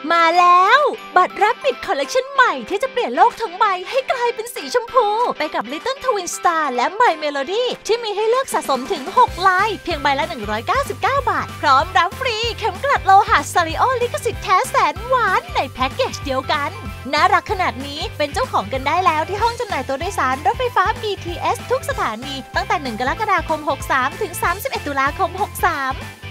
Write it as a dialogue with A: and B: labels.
A: มาแล้วบัตร Rapid Collection ใหม่ที่จะเปลี่ยนโลกทั้งใบให้กลายเป็นสีชมพูไปกับ Little Twin Star และ My Melody ที่มีให้เลือกสะสมถึง6ลายเพียงใบละ199 บาทพร้อมรับฟรีเข็มกลัดโลหะซาริโอลิขสิทธิ์แท้แสนหวานในแพ็กเกจเดียวกันน่ารักขนาดนี้เป็นเจ้าของกันได้แล้วที่ห้องจำหน่ายตัวโดยสารรถไฟฟ้า BTS ทุกสถานีตั้งแต่1 กรกฎาคม 63 ถึง 31 ตุลาคม 63